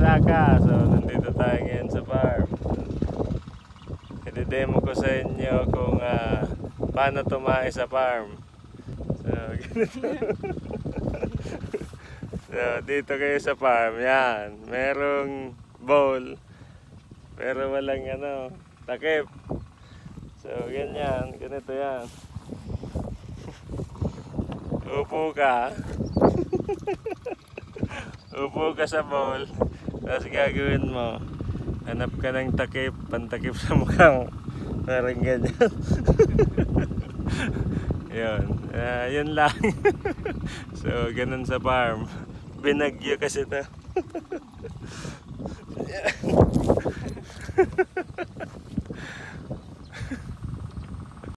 Saka. So nandito tayo ngayon sa farm. I-demo ko sa inyo kung paano tumae sa farm. So ganito. So dito kayo sa farm, yan. Merong bowl. Pero walang takip. So ganyan, ganito yan. Upo ka. Upo ka sa bowl. Tapos gagawin mo, hanap ka ng takip, pantakip sa mukha mo. Parang ganyan. Yun. Yun lang. So ganun sa farm. Binagyo kasi ito.